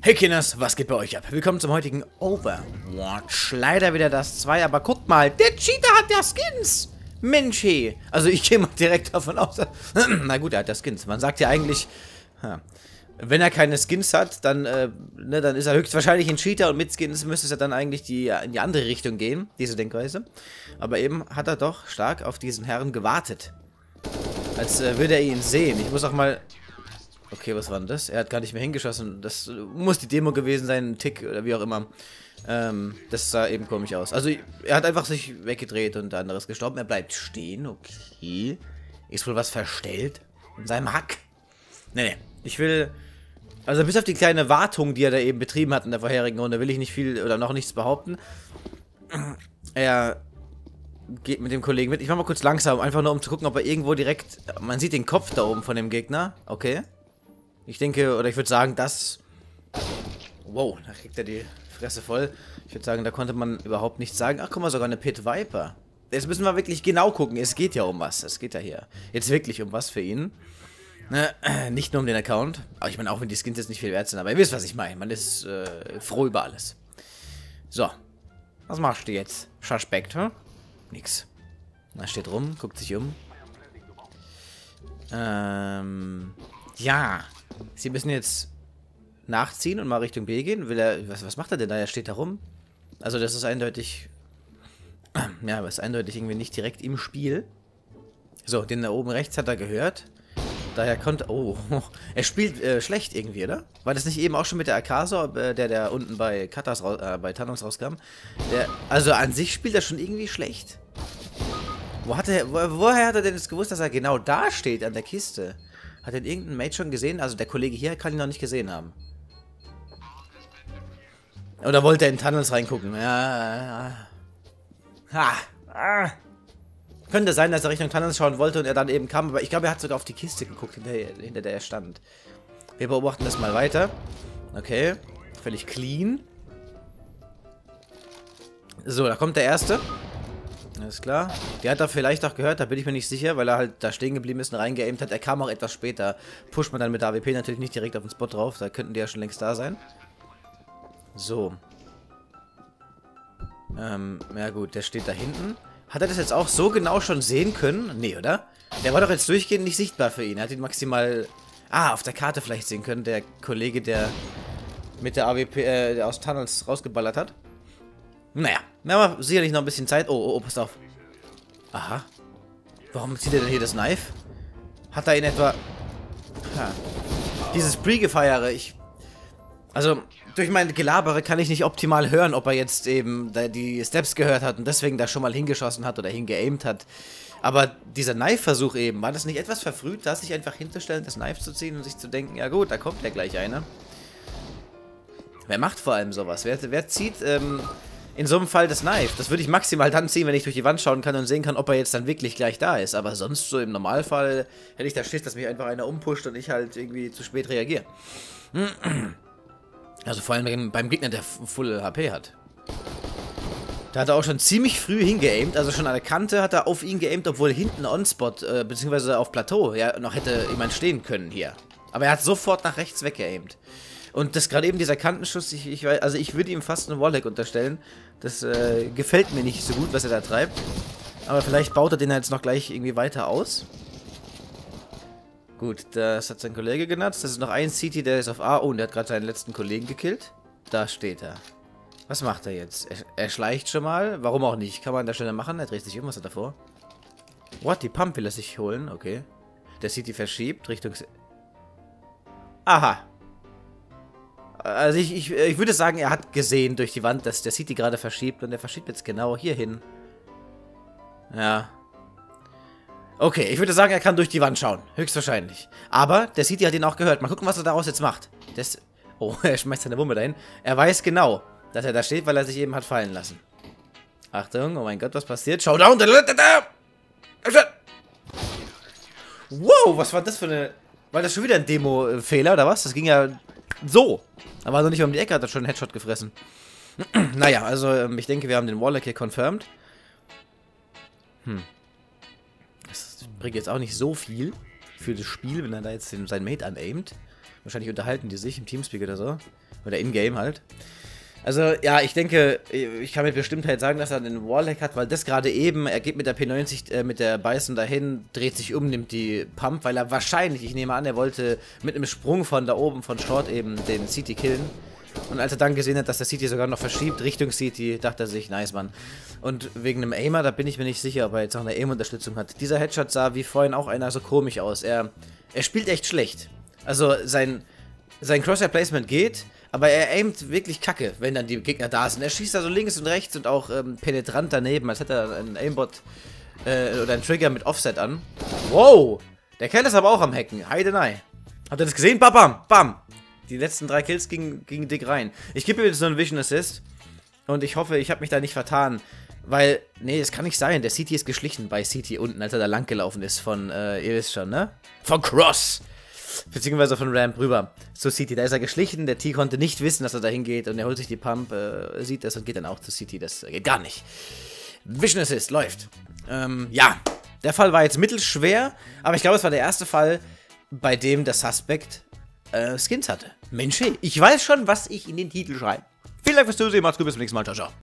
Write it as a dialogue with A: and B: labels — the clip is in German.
A: Hey Kinders, was geht bei euch ab? Willkommen zum heutigen Overwatch. Leider wieder das 2, aber guckt mal, der Cheater hat ja Skins. Mensch, hey. Also ich gehe mal direkt davon aus. Na gut, er hat ja Skins. Man sagt ja eigentlich, wenn er keine Skins hat, dann, dann ist er höchstwahrscheinlich ein Cheater und mit Skins müsste es ja dann eigentlich in die andere Richtung gehen, diese Denkweise. Aber eben hat er doch stark auf diesen Herrn gewartet. Als würde er ihn sehen. Ich muss auch mal... Okay, was war denn das? Er hat gar nicht mehr hingeschossen. Das muss die Demo gewesen sein, ein Tick oder wie auch immer. Das sah eben komisch aus. Also, er hat einfach sich weggedreht und der andere ist gestorben. Er bleibt stehen, okay. Ist wohl was verstellt in seinem Hack? Nee. Ich will... Also, bis auf die kleine Wartung, die er da eben betrieben hat in der vorherigen Runde, will ich nicht viel oder noch nichts behaupten. Er geht mit dem Kollegen mit. Ich mach mal kurz langsam, einfach nur um zu gucken, ob er irgendwo direkt... Man sieht den Kopf da oben von dem Gegner. Okay. Ich denke, oder ich würde sagen, das... Wow, da kriegt er die Fresse voll. Ich würde sagen, da konnte man überhaupt nichts sagen. Ach, guck mal, sogar eine Pit Viper. Jetzt müssen wir wirklich genau gucken. Es geht ja um was. Es geht ja hier jetzt wirklich um was für ihn. Nicht nur um den Account. Aber ich meine, auch wenn die Skins jetzt nicht viel wert sind. Aber ihr wisst, was ich meine. Man ist froh über alles. So. Was machst du jetzt? Suspekt, hm? Nix. Er steht rum, guckt sich um. Ja. Sie müssen jetzt nachziehen und mal Richtung B gehen. Will er. Was macht er denn da? Er steht da rum. Also, das ist eindeutig. Ja, aber ist eindeutig irgendwie nicht direkt im Spiel. So, den da oben rechts hat er gehört. Daher konnte. Oh, er spielt schlecht irgendwie, oder? War das nicht eben auch schon mit der Akaso, der unten bei Katas bei Thanos rauskam? Also an sich spielt er schon irgendwie schlecht. Woher hat er denn jetzt gewusst, dass er genau da steht an der Kiste? Hat denn irgendein Mate schon gesehen? Also der Kollege hier kann ihn noch nicht gesehen haben. Oder wollte er in Tunnels reingucken? Ja. Könnte sein, dass er Richtung Tunnels schauen wollte und er dann eben kam. Aber ich glaube, er hat sogar auf die Kiste geguckt, hinter der er stand. Wir beobachten das mal weiter. Okay. Völlig clean. So, da kommt der Erste. Alles klar. Der hat da vielleicht auch gehört, da bin ich mir nicht sicher, weil er halt da stehen geblieben ist und reingeaimt hat. Er kam auch etwas später. Pusht man dann mit der AWP natürlich nicht direkt auf den Spot drauf. Da könnten die ja schon längst da sein. So. Ja gut, der steht da hinten. Hat er das jetzt auch so genau schon sehen können? Nee, oder? Der war doch jetzt durchgehend nicht sichtbar für ihn. Er hat ihn maximal... auf der Karte vielleicht sehen können. Der Kollege, der mit der AWP, der aus Tunnels rausgeballert hat. Naja, wir haben sicherlich noch ein bisschen Zeit. Oh, passt auf. Aha. Warum zieht er denn hier das Knife? Hat er in etwa... Dieses Pre-Gefeiere, Also, durch mein Gelabere kann ich nicht optimal hören, ob er jetzt eben die Steps gehört hat und deswegen da schon mal hingeschossen hat oder hingeaimt hat. Aber dieser Knife-Versuch eben, war das nicht etwas verfrüht, da sich einfach hinzustellen, das Knife zu ziehen und sich zu denken, ja gut, da kommt ja gleich einer. Wer macht vor allem sowas? Wer zieht in so einem Fall das Knife? Das würde ich maximal dann ziehen, wenn ich durch die Wand schauen kann und sehen kann, ob er jetzt dann wirklich gleich da ist. Aber sonst so im Normalfall hätte ich da Schiss, dass mich einfach einer umpusht und ich halt irgendwie zu spät reagiere. Also vor allem beim Gegner, der Full HP hat. Da hat er auch schon ziemlich früh hingeaimt, also schon an der Kante hat er auf ihn geaimt, obwohl hinten on-spot, beziehungsweise auf Plateau, ja, noch hätte jemand stehen können hier. Aber er hat sofort nach rechts weggeaimt. Und das gerade eben dieser Kantenschuss, ich würde ihm fast einen Wallhack unterstellen. Das gefällt mir nicht so gut, was er da treibt. Aber vielleicht baut er den jetzt noch gleich irgendwie weiter aus. Gut, das hat sein Kollege genutzt. Das ist noch ein CT, der ist auf A. Oh, und der hat gerade seinen letzten Kollegen gekillt. Da steht er. Was macht er jetzt? Er schleicht schon mal. Warum auch nicht? Kann man an der Stelle machen. Er dreht sich um. Was hat er vor? What? Die Pump will er sich holen. Okay. Der CT verschiebt Richtung... Aha. Also ich würde sagen, er hat gesehen durch die Wand, dass der CT gerade verschiebt. Und der verschiebt jetzt genau hier hin. Ja. Okay, ich würde sagen, er kann durch die Wand schauen. Höchstwahrscheinlich. Aber der CT hat ihn auch gehört. Mal gucken, was er daraus jetzt macht. Oh, er schmeißt seine Bombe dahin. Er weiß genau, dass er da steht, weil er sich eben hat fallen lassen. Achtung, oh mein Gott, was passiert? Showdown! Wow, was war das für eine... War das schon wieder ein Demo-Fehler, oder was? Das ging ja so. Da war noch nicht um die Ecke, hat er schon einen Headshot gefressen. Naja, also ich denke, wir haben den Wallhack hier confirmed. Das bringt jetzt auch nicht so viel für das Spiel, wenn er da jetzt seinen Mate anaimt. Wahrscheinlich unterhalten die sich im Teamspeak oder so. Oder in-game halt. Also, ja, ich denke, ich kann mit Bestimmtheit sagen, dass er einen Wallhack hat, weil das gerade eben, er geht mit der P90, mit der Bison dahin, dreht sich um, nimmt die Pump, weil er wahrscheinlich, ich nehme an, er wollte mit einem Sprung von da oben, von Short eben, den CT killen. Und als er dann gesehen hat, dass der CT sogar noch verschiebt Richtung CT, dachte er sich, nice, Mann. Und wegen einem Aimer, da bin ich mir nicht sicher, ob er jetzt noch eine Aim-Unterstützung hat. Dieser Headshot sah wie vorhin auch einer so komisch aus. Er spielt echt schlecht. Also, sein Crosshair-Placement geht, aber er aimt wirklich kacke, wenn dann die Gegner da sind. Er schießt da so links und rechts und auch penetrant daneben, als hätte er einen Aimbot oder einen Trigger mit Offset an. Wow! Der Kerl ist aber auch am Hacken. Heidenei. Habt ihr das gesehen? Bam, bam, bam! Die letzten 3 Kills gingen dick rein. Ich gebe ihm jetzt so einen Vision Assist und ich hoffe, ich habe mich da nicht vertan. Weil, nee, das kann nicht sein. Der CT ist geschlichen bei CT unten, als er da lang gelaufen ist von, ihr wisst schon, ne? Von Cross! Beziehungsweise von Ramp rüber. So CT, da ist er geschlichen, der T konnte nicht wissen, dass er da hingeht und er holt sich die Pump, sieht das und geht dann auch zu CT, das geht gar nicht. Vision Assist, läuft. Ja, der Fall war jetzt mittelschwer, aber ich glaube, es war der erste Fall, bei dem der Suspect Skins hatte. Mensch, hey, ich weiß schon, was ich in den Titel schreibe. Vielen Dank fürs Zusehen, macht's gut, bis zum nächsten Mal, ciao, ciao.